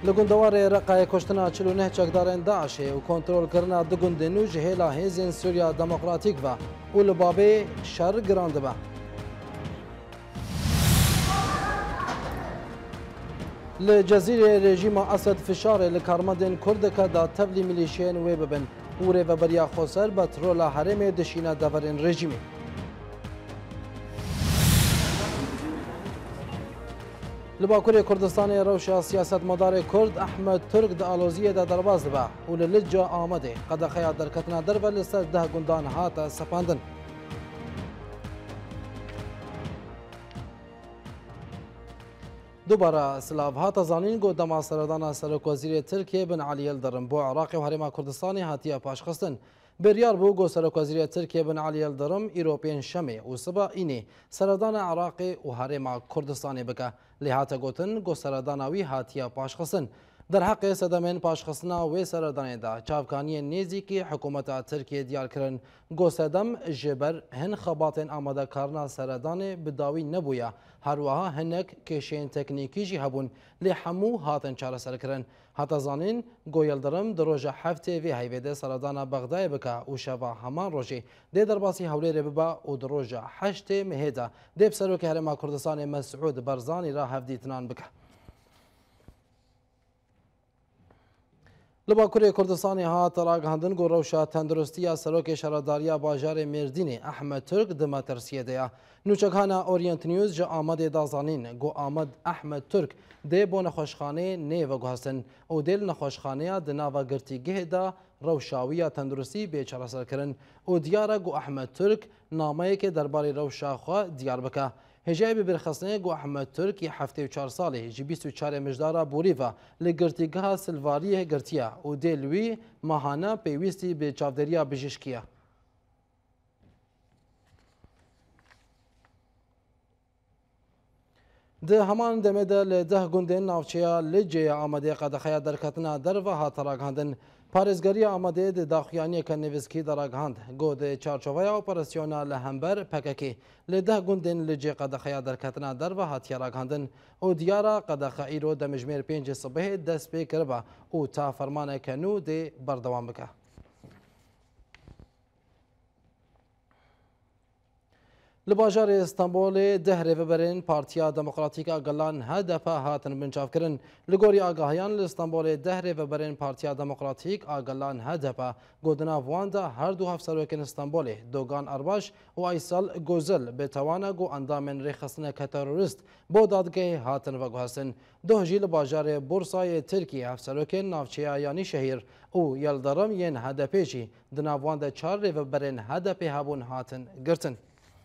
لگندوار رقای کشتنا 49 چکداران داعش و کنترل کردن دو گندنو جهلا هیزن سوریا دموکراتیک و لبابه شر گراند با. لجزیره رژیم اسد فشار لکارمدن کردکا دا تبلی میلیشین وی ببن اوره و بریا خوصر بطرولا حرم دشینا دورن رژیمی. لباکوری کردستان روشا سیاست مدار کرد احمد ترک د آلوزیه دا درباز دبا و للجا آمده قد خیا درکتنا در و لسر ده گندان هاتا سپاندن. دوباره سلاف هاتا زانین گو دما سردانا سرک وزیر ترکیه بن علی یلدرم بو عراق و حرم کردستانی هاتیا پاش خستن. بریار بو گو سرک وزیر ترکیه بن علی یلدرم ایروپین شمه و سبا اینه سردان عراق و حرم کردستانی بکه لحاتا گوتن گو سرداناوی هاتیا پاش خستن. در حق صدمین پاشخستنا و سردان دا چاوکانی نیزی که حکومت ترکیه دیار کرن گو صدم جبر هن خباتن آماده کارنا سردان بداوی نبویا هر وها هنک کشین تکنیکی جی هبون لی همو هاتن چاره سر کرن حتی زانین گو یلدرم در روژ هفته وی هیویده سردان بغدای بکا و شوا همان روژی دی درباسی حولی رببا و در روژ 8 مهیده دی بسروک هرما کردستان مسعود برزانی را هفدیتنان بکا. لباکوری کردستانی ها تراغ هندن گو روشا تندرستی سروک شراداریا باجار مردین احمد ترک دما ترسیه دیا نوچکانا اورینت نیوز جا آمد دازانین گو آمد احمد ترک دی بو نخوشخانه نیو گو هستن او دیل نخوشخانه دناوا گرتیگه دا روشاوی تندرستی بیچاره سر کرن او دیاره گو احمد ترک نامه که درباره روشا خوا دیار بکه هجای برخصنه گو احمد ترک هفته و 4 ساله جی 24 مجدارا بوریوا لگرتیگاه سلواریه گرتیا و دلوی ماهانه پیوستی به چاودریا بجشکیه. ده همان دمده لده گندن ناوچیا لجه آمده قدخیا درکتنا در و هاتراغ هندن پارزگری آمده ده داخیانی که نویسکی دراغ هند گو ده چارچوبای اپراسیونا لهمبر پککی لده گندن لجه قدخیا درکتنا در و هاتراغ هندن او دیارا قدخ ایرو دمجمیر 5 صبح دست پی کربا او تا فرمان کنو ده بردوام بکه. لباجار استانبول ده ریوبرین پارتیا دموکراتیکا گلان هدف هاتن بنچاف کرن لگوری آگاهیان لاستانبول ده ریوبرین پارتیا دموکراتیک آگلان هدف گودنا واندا هر دو هفسروکن استانبول دوگان ارباش و ایسال گوزل به توانا گو اندامن ریخستن که تروریست بو دادگاه هاتن و گوهستن دو جیل باجار بورسای ترکی هفسروکن نافچه یانی شهیر او یلدرم ین هدفیجی دنا واندا 4 ریوبرین هدف هبون هاتن گرتن.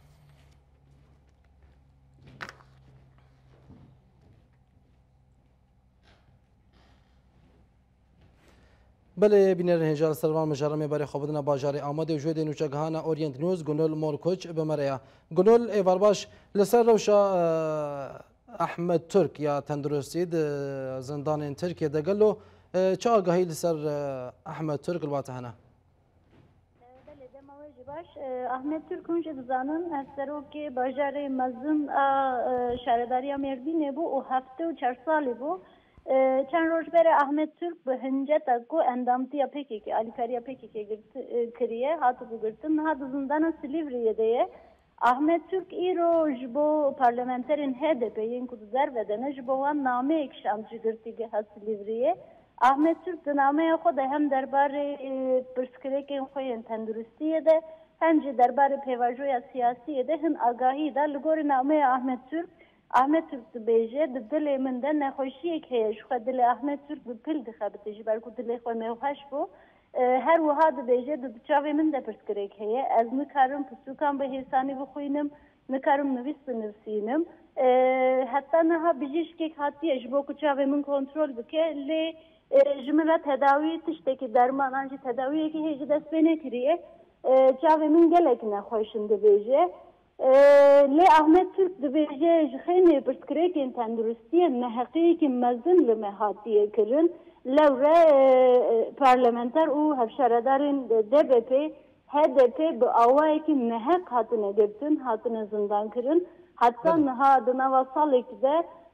بله بینر هنجار سروان مجرم برای خوابدن باجار آماده وجود نوچگهان اورینت نیوز گنول مورکوچ بمریا گنول ایوار باش لسر روشا احمد ترک یا تندرستی زندان ترکیه دگلو چه آگاهی لسر احمد ترک الواته هنا؟ بله دماوی باش احمد ترک اونجا دزانن اثرو که باجار مزن شهرداری مردینه بو و 7 و 4 سالی بو چند روز بر احمد ترک به هنجت اگو اندامتی اپیکی که الیکاری اپیکی که کریه هاتو بگرتن ها دزندان سلیوریه دیه احمد ترک ای رو جبو پارلمنترین HDP این کدو در بدنه جبو وان نامه اکشام جگرتی که ها سلیوریه احمد ترک نامه خود هم دربار پرسکره که خوین تندرستیه ده هم دربار پیواجوی سیاسیه ده هن آگاهی ده لگور نامه احمد ترک بیجه دل من ده نخوشیه که شو دل احمد ترک بپل دخابته جبر کو دل خو موحش بو هر وها ده بیجه ده چاوی من ده پرسکره که از نکارم پسوکان به حسانی بخوینم نکارم نویس بنویسینم حتی نها بجیش که حتی اجبو کو چاوی من کنترل بکه لی جمله تداوی تشته که درمان انجی تداویه که هیچ دست بینه کریه چاوی من گلک نخوشن ده بیجه لی احمد ترک دبیجه خیلی پرسکره که این تندرستی محقی که مزن لمحاتیه کرن لوره پارلمنتر او هفشاردارین DBP HDP به آوایی که محق هاتنه گرتن هاتنه زندان کرن حتی نها دنوا سالی که ده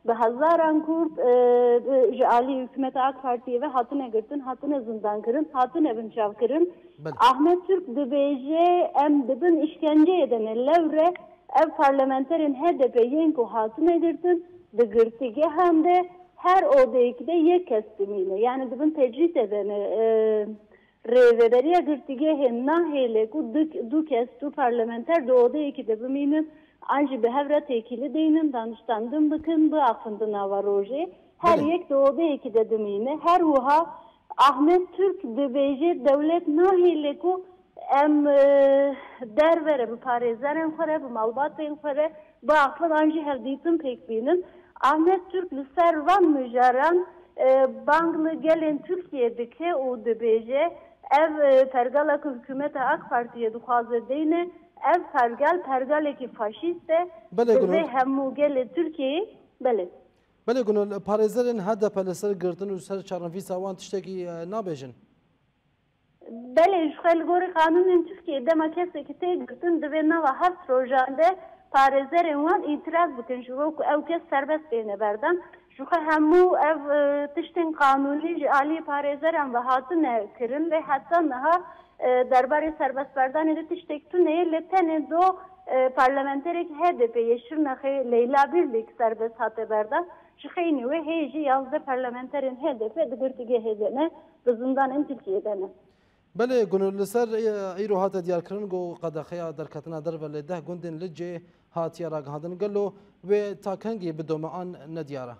به هزاران کرد جعلی حکومت AK Partiye ve hatine girtin, hatine zindan kirin, hatine binçav kirin. Ahmet Türk dibêje em dibin işkence edene levre ev parlamenterin HDP yenku hatine girtin, di girtige hem de her odayıkide yek kestimine. Yani dibin tecrit edene rêveberiya girtige henna hele ku du kes du parlamenter de odayıkide biminin Anji bi hevre tekili deyinin danıştandım bıkın bu afındın hava roje. Her yek doğdu eki dedimine. Her uha Ahmet Türk dibêje devlet nahile ku em dervere bi parêzerên xwe bi malbatên xwe bu afın anji hevdîtin pek bînin. Ahmet Türk li ser van mijaran banglı gelên Türkiye dike û dibêje ev pergala ku hükümeta AK Partiye dixwaze deyne ev pergaleki faşiste ve hemû gelê Türkiye bele. Bele Gunul parêzerên HDP li ser girtin û ser çarnivîsa wan tiştekî nabêjin. Bele ji xwe li gorî qanûnên Tirkiyeyê dema kesekî tê girtin divê nava heft rojan de parêzerên wan îtiraz bikin ji bo ku ew kes serbest bêne berdan. Ji xwe hemû ev tiştên qanûnî ji aliyê parêzeran ve hatine kirin ve heta niha derbarê serbestberdanê de tiştek tuneyê li tenê do parlamenterek HDP'ye şirnexê Leyla Birlik serbest hate berdan. Ji xeynî wê hê jî 11 parlamenterên HDP di girtîgehê de ne bi zindanên Tirkiyeyê ne. Belê Gunul li ser îro hate diyarkirin got qedexeya derketina derve lê 10 gundên li cê hatiye ragihandin gelo wê takengî bi domean nediyara.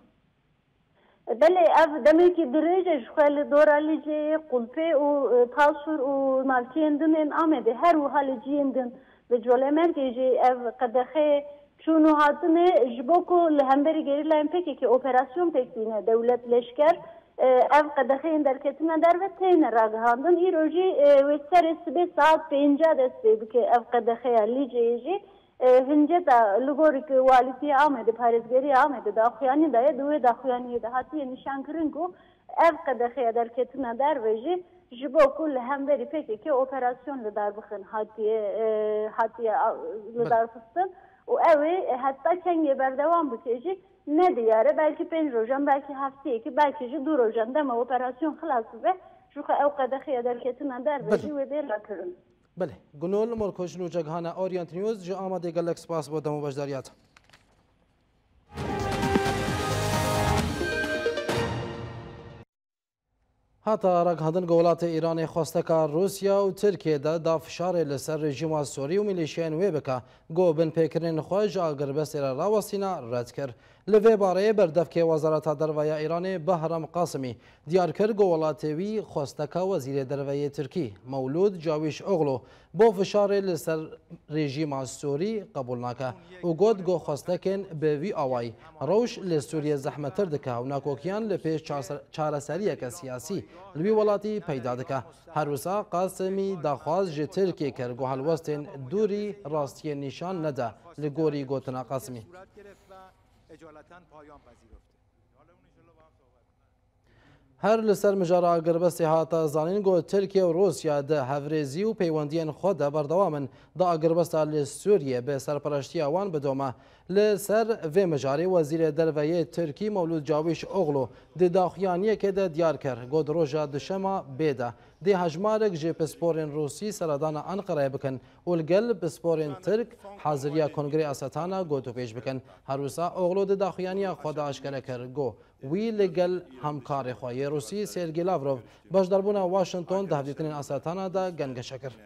Bele ev demekî dirêje ji xwe li dora li cê qulpê û tasûr û navçeyên din ên Amedê her wiha li ciyên din bi colemergê jî ev qedexê çûn û hatine ji bo ku li hemberî gerîlayên PKK operasyon pek bîne dewlet leşker ev qedexeyên derketina derve têne ragihandin îro jî wê serê sibê saat 5 dest pê bike ev qedexeya li cê jî Hince da li gorî ku walîtiya Amedê parêzgeriya Amedê daxuyanî daye di wê daxuyaniyê de hatiye nîşan kirin ku ev qedexeya derketina derve jî ji bo ku li hemberî PKK operasyon li dar bixin hatiye li dar xistin û ew ê heta kengê berdewam bike jî ne diyare belkî 5 rojan belkî hefteyekî belkî jî 2 rojan dema operasyon xilas bibe ji xwe ew qedexeya derketina derve jî wê dê rakirin. Bele Gunul Morkoşin û Ceghana Orient News ji Amedê gelek spas bo demo beşdariyat. Heta ragihandin welatê Îranê xwasteka Rûsya û Tirkiye de da fişarê li ser rejîma Sûrî û milîşiyên wê bike got binpêkirên xwe ji agirbestê re rawestîna red kir. Li vê bareyê berdevkê Wezareta Derveya Îranê Behram Qasimî diyar kir got welatê wî xwasteka Wezîrê Derveyê Tirkî Mewlûd Cawîşoğlu bo fişarê li ser rejîma Sûrî qebûl nake û got xwestekên bi vî awayî rewş li Sûriye zehmettir dike û nakokiyan li pêş çareseriyeke siyasî li wî welatî peyda dike. Her wisa Qasimî daxwaz ji Tirkiye kir got helwestên dûrî rastiyê nîşan nede li gorî gotina Qasimî. Her li ser mijara agirbestê hata zanîn got Tirkiye û Rûsya di hevrêzî û peywendiyên xwe de berdewamin da agirbesta li Sûriye bi serpereştiya wan bidome. Li ser vê mijarê Wezîrê Derveyê Tirkî Mewlûd Cawîşoğlu di daxuyaniyekê de diyar kir got roja dişema bê de dê hejmarek ji pisporên Rûsî seredana Enqereyê bikin û li gel pisporên Tirk haziriya Kongrê Asetana got û pêş bikin. Her wisa Oğlu di daxuyaniya xwe de eşkere kir got wî li gel hemkarê xwe yê Rûsî Sergey Lavrov beşdarbûna Washington di hevdîtinên Asetana de gengeşe kir.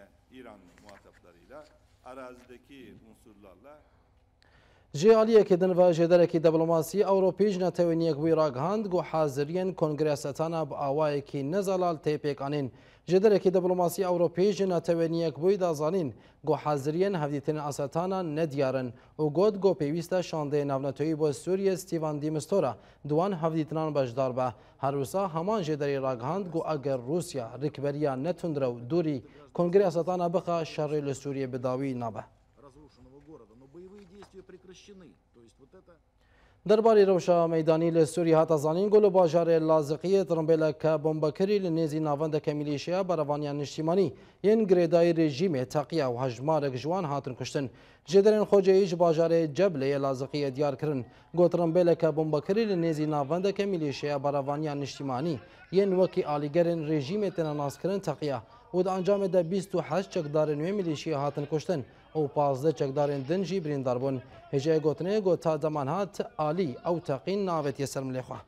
Ji aliyekê din ve ji derekî diplomasî Ewropî ji netewîniyek wî ragihand got haziriyên Kongrê Asetana bi awayekî nezalal tê pêkanîn. Ji derekî diplomasî Ewropî ji netewîniyek wî da zanîn got haziriyên hevdîtinên Asetana nediyarin û got pêwîst e şandeyê navnetewî bo Sûriye Stîvan de Mistura di wan hevdîtinan bejdar be. Her wisa heman jê derê ragihand got eger Rûsya rêkberiya netundrew dûrî Kongrê Asetana bixe şerê li Sûriye bi dawî nabe. دربارەی ڕەوشە مەیدانی لە سووری هاتە زانینگۆ لە باژارێ لازقیە تڕمبێلەکە بۆمبەکەری لە نێزی ناوەندەکە میلیشیا بەرەوانیان نیشتیمانی یەن گرێدای رێژیمێ تەقیە و هەژمارێک جوان هاتن کوشتن ژێدەرێن خۆجەیش باژارێ جەبلەیە لازقیە دیارکردن گۆتڕمبێلەکە بۆمبەکەری لە نێزی ناوەندەکە میلیشیا بەرەوانیان نیشتیمانی یەن وەکی ئالیگەرن رێژیمێ تەنە ناسکردن تەقیە و د ئەنجامێدا 28 چەکدارên wê میلیشیا hatin kuştin û 15 çekdarên din jî birîndar bûn. Hêjeyê gotinê got ta deman hat alî ew teqîn navêtiye ser milê xwe.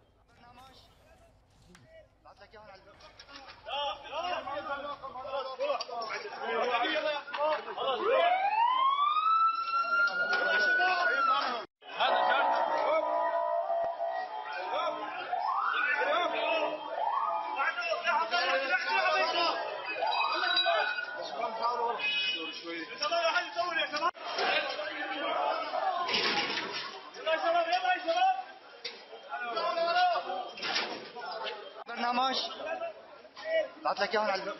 برنامج بعت لك اياهم على الباب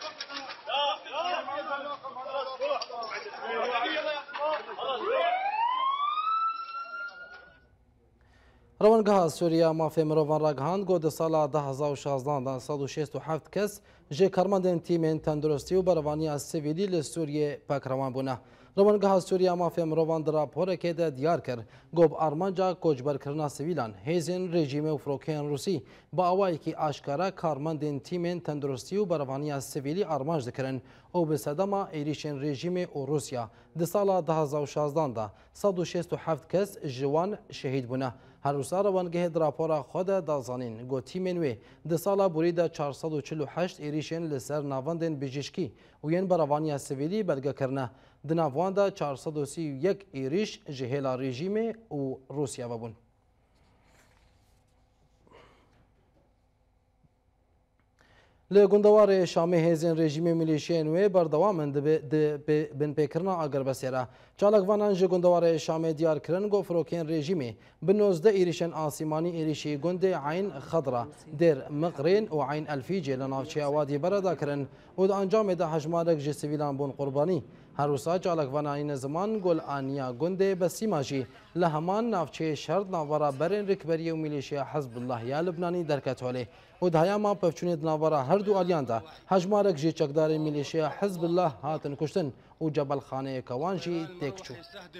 Rewanggeha Sûriya mafê mirovan ragihand got di sala 2016 167 kes ji karmandên tîmên tenduristî û berevaniya sivîlî li Sûriyê pekrewan bûne. Rewanggeha Sûriya mafê mirovan di raporekê de diyar kir got bi armanca koçberkirina sivîlan hêzên rejîmê û firokeyên Rûsî bi awayekî aşkare karmandên tîmên tenduristî û berevaniya sivîlî armanc dikirin û bi sedema êrişên rejîmê û Rûsya di sala 2016 da 167 kes ji wan şehîd bûne. Her wisa rewangehê di rapora xwe de dazanîn got tîmên wê di sala borî de 448 êrişên li ser navendên bijîşkî û yên berevaniya sivîlî belgekirine. Di nav wan de 431 êriş ji hêla rejîmê û Rûsya ve bûn. Li gundewarê Şamê hêzên rejîmê milîşiyên wê berdewam in di binpêkirina agerbesê re. Çalakvanan ji gundewarê Şamê diyar kirin got firokeyên rejîmê bi 19 êrişên asîmanî êrişî gundê Ayn Xedra, Dêr Miqrên û Ayn Elfîcê li navçeya Wadî Bereda kirin û di encamê de hejmarek ji sivîlan bûn qurbanî. Her wisa çalakvanayînê ziman gol aniya gundê Besîma jî li heman navçeyê şerd navbera berên rikberiyê û milîşiya Hezbollah ya Libnanî derket holê. û di heyama pevçûnê di navbera her du aliyan de hejmarek ji çekdarên milîşiya Hezbollah hatin kuştin û cebelxaneyeka wan jî têk çû.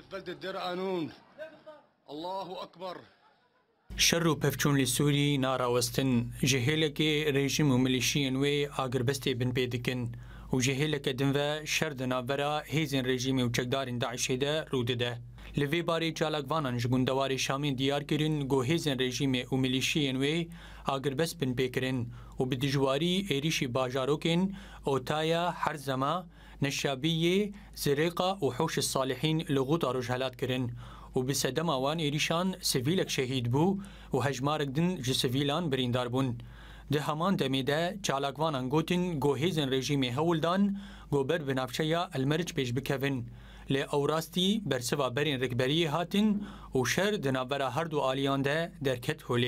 شر و پفچون لی سوری ناراوستن جهیلکی رژیم و ملیشیین وی آگربستی بن پیدکن و جهیلک دنوه شر دنابرا هیزن رژیم و چکدارین داعشی ده روده ده. لوی باری چالکوانان جگوندواری شامین دیار کرن گو هیزن رژیم و ملیشیین وی آگربست بن پیکرن و بدجواری ایریشی باجاروکن اوتایا حرزما نشابیه زرقا و حوش الصالحین لغوط آروجهلات کرن و به صدم آوان ایریشان سویلک شهید بو و هجمارک دن جه سویلان بریندار بون. ده همان دمیده چالاکوانان گوتن گو هیزن رژیم هولدان گو بر بنافچه یا المرج پیش بکوین. لی اوراستی برسوا برین رکبری هاتن و شر دنابرا هر دو آلیان ده درکت هولی.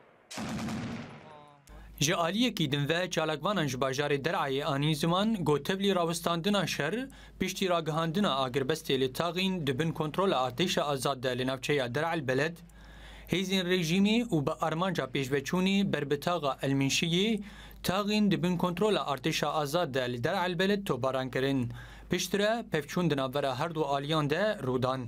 جه آلیه کی دنوه چالاکوانان جباجار درعای آنی زمان گو تبلی راوستاندنا شر پیشتی راگهاندنا آگربستی لتاغین دبن کنترول آتش آزاد ده لنفچه درع البلد هیزین رژیمی و با ارمانجا پیشوچونی بربتاغا المنشیه تاغین دبن کنترول آتش آزاد ده لدرع البلد تو باران کرن پیشتره پفچون دنابرا هر دو آلیان ده رودان.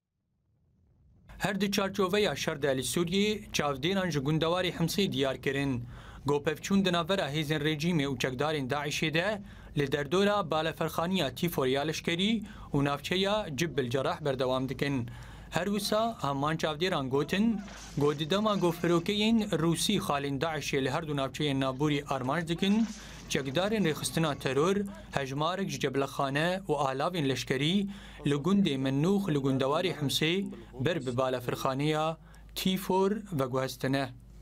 هر دو چارچوه یا شر ده لسوریه چاودینان جگوندواری حمسی دیار کرن گو پفچون دنابرا هیزن رژیم و چکدارین داعشی ده لدردورا بالفرخانیا تیفوریا لشکری و نافچه جب الجراح بردوام دکن. هر وسا همان چاودیران گوتن گو دیدما گو فروکین روسی خالین داعشی لهر دو نافچه نابوری آرمانج دکن چکدارین ریخستنا ترور هجمارک جبلخانه و آلاوین لشکری لگوند منوخ لگوندواری حمسی بر بالفرخانیا تیفور و گوهستنه.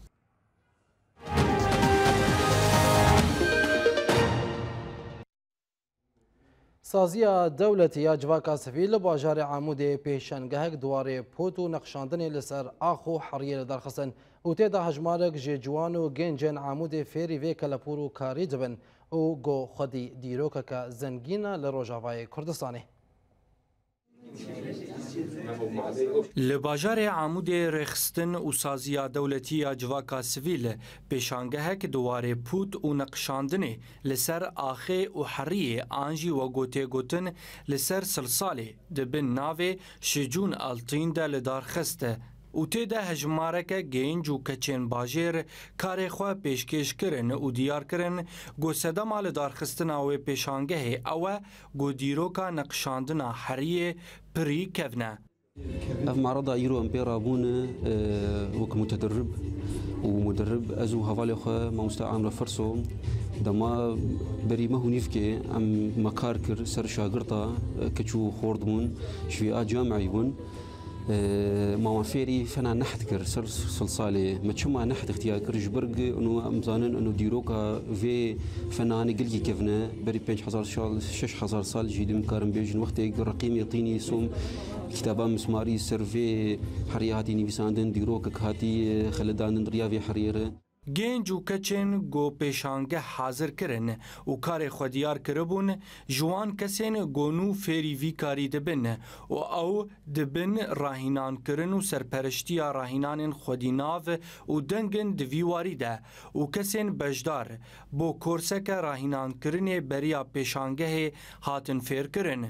سازیا دولتی یا جواکا سفیل باجار عمود پیشنگهک دواره پوت و نقشاندن لسر آخو حریه درخصن و تیدا هجمارک جوان و گنجن عمود فیری وی کلپور و کاری دبن و گو خودی دیروکا که زنگینا لروجاوای کردستانی. لباجار عمود رخستن و سازیا دولتی جواکا سویل پیشانگهک دواره پود و نقشاندنه لسر آخه و حریه آنجی و گوته گوتن لسر سلساله دبن ناوه شجون التین ده لدار خسته و تیده هجمارک گینج و کچین باجر کار خواه پیشکش کرن و دیار کرن گو سدما لدار خستن و پیشانگه او گو دیروکا نقشاندنا حریه پری کفنه اف معرض ايرو امبيرا بون وك متدرب ومدرب ازو هفالي خو ما مستعمل فرسو دما بري ما هنيفكي ام مكاركر سر شاغرطا كچو خوردمون شفيا جامعي بون ما فيري فانا نحتكر سر صلصالي ما تشما نحت اختيار كرجبرج انه امزانن انه ديروكا في فنان قلقي كيفنا بري 5000 سال جيدم كارم بيجن وقت رقيم يعطيني سوم كتابا مسماري سيرفي حرياتي نيفيساندن ديروكا هاتي خلدان ريافي حريره گنج و کچین گو پیشانگه حاضر کرن و کار خودیار کربون جوان کسین گونو فیری وی کاری دبن و او دبن راهینان کرن و سرپرشتی راهینان خودیناو و دنگن دویواری ده و کسین بجدار بو کورسک راهینان کرن بریا پیشانگه هاتن فیر کرن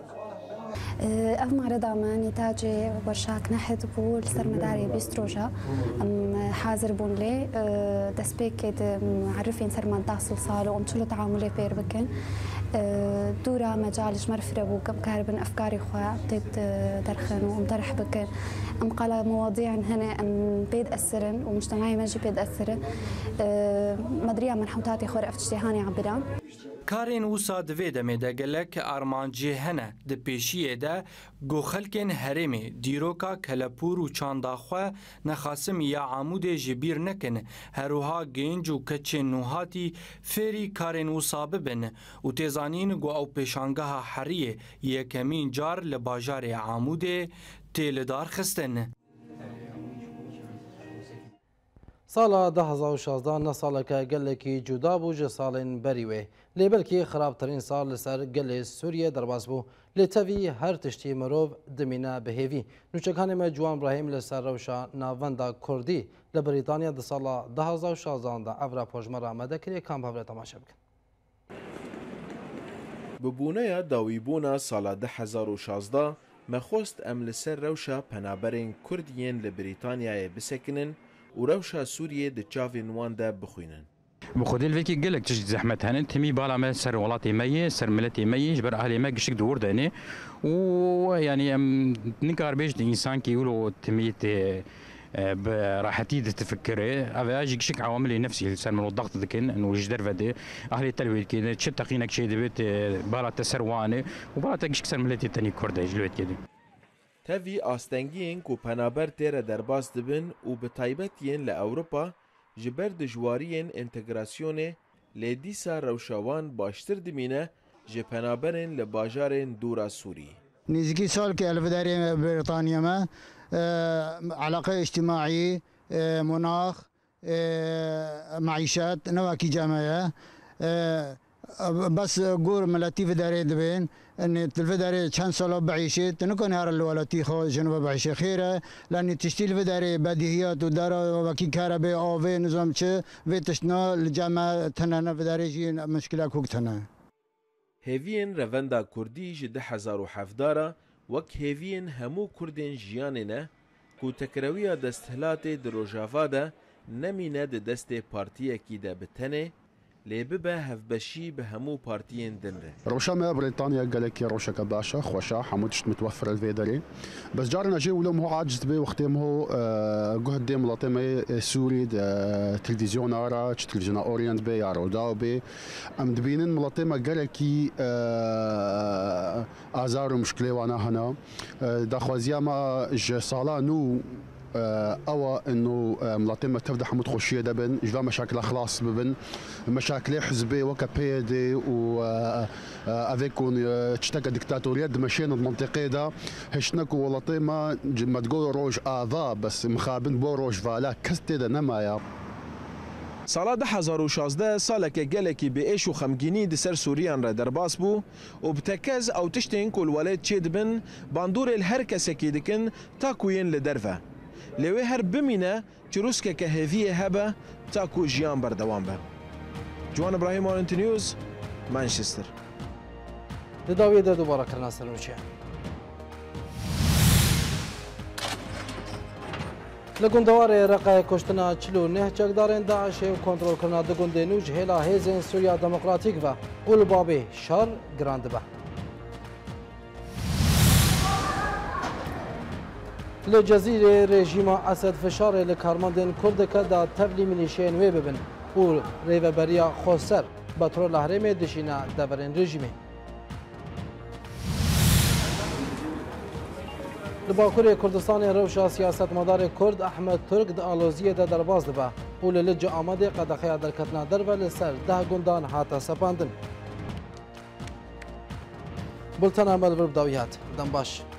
اف معرض عمان نتاجي برشاك نحت بول سرمداري بيستروجا حاضر بون لي دسبيك معرفين سرمدا صلصال وامتلو تعاملي بير بكن دورا مجالش مرفرة بوكم كاربن افكاري خواه بتيت درخن ومطرح بكن ام قال مواضيع هنا ام بيد اثرن ومجتمعي ماجي بيد اثرن مدريا من حوتاتي خور افتشتهاني عبران کارین وسا دوی دمه ده گلک ارمانجی هنه ده پیشیه ده گو خلکن هرمه دیروکا کلپور و چانداخوه نخاسم یا عمود جبیر نکن هروها گنج و کچه نوهاتی فری کارین وسا ببن و تیزانین گو او پیشانگه حریه یکمین جار لباجار عمود تیلدار خستن. سالا 2016 نه سالکه گلکی جدا بو جه سالین بریوه لیبلکی خرابترین سال لسر گل سوریه درباز بو لتوی هر تشتی مروف دمینه بهیوی نوچکان ما جوان ابراهیم لسر روشا ناوندا کردی لبریتانیا ده سالا 2016 ده افرا پوشمر آمده کری کام هفره تماشا بکن ببونه داویبونا سالا 2016 مخوست ام لسر روشا پنابرین کردین لبریتانیا بسکنن و روشا سوریه ده چاوین وان ده بخوینن. بخودی الفکی گلک تجد زحمت هنن تمی بالا ما سر ولاتی مایی سر ملتی مایی جبر اهلی ما گشک دور دنی و یعنی نکار بیش انسان کی ولو تمیت براحتي تفكري هذا اجي شك عوامل نفسي سر من الضغط ذكن انه جدر فدي اهلي التلويد كده تشتقينك شيء دبت بالا تسروانه وبالا تجيك سر ملتي تاني كرده جلوت كده تاوی آستنگیین کو پنابر تیره درباز دبن و به تایبتین لأوروپا جبر دجواریین انتگراسیون لیدیسا روشاوان باشتر دمینه جه پنابرین لباجارین دورا سوری. نزدیکی سال که الفداری بریتانیا ما علاقه اجتماعی مناخ معیشت نواکی جامعه بس قور ملاتي في داري دبين ان الفداري كان سالو بعيشت نكون هار الولاتي خو جنوب بعيشه خيره لان تشتيل في داري بديهيات ودار وكي كهرباء او في نظام چه في تشنا الجامعه تننا في داري جي مشكله كوك تنا هيفين روندا كردي ج 2017 وك هيفين همو كردين جياننا كو تكرويا دستهلات دروجافادا نمينه دست بارتيه كي ده بتنه لببه هفبشي بهمو بارتيين دنره روشا ما بريطانيا قال لك يا روشا كباشا خوشا حمودش متوفر الفيدري بس جارنا جي ولهم هو عاجز بي وقتهم هو قهد ديم لطيمه سوري تلفزيون ارا تلفزيون اورينت بي يارو داو بي ام دبينن ملطيمه قال لك ازار مشكله وانا هنا داخوازيا ما صالا نو او انه ملاطمه تبدا حمود خوشيه دبن جوا مشاكل خلاص ببن مشاكل حزبيه وكبيدي و افيكون تشتكى ديكتاتوريه مشينا المنطقه ده هشنك ولاطمه ما تقول روج اذا بس مخابن بو روج فالا كستي ده نمايا سالا 2016 سالeke gelekî bêêş û xemgînî di ser Sûriyan re derbas bû û bi tekez ew tiştên ku li welêt çê dibin bandorê li her kesekî dikin ta ku yên li derve. Lê wê her bimîne çirûskeke hêviyê hebe ta ku jiyan berdewam be. Ciwan İbrahîm Arunti News, Manchester. Di dawiyê de dubara kirina serûçe. Li gundewarê Reqayê kuştina 49 çekdarên Daişê û kontrolkirina du gundên nû ji hêla hêzên Sûriya Demokratîk ve û li bavê şar giran dibe. Li Cezîrê rejîma Esed fişarê li karmandên Kurdeke da tevlî milîşeyên wê bibin û rêveberiya Xweser Betrola Herêmê dişîne deverên rejîmê. Li Bakurê Kurdistanê rewşa siyasetmedarê Kurd Ehmed Türk di aloziyê de derbas dibe û li Licê Amedê qedexeya derketina derve li ser 10 gundan hate sepandin. Bultena me li vir bi dawî hat. Dem baş.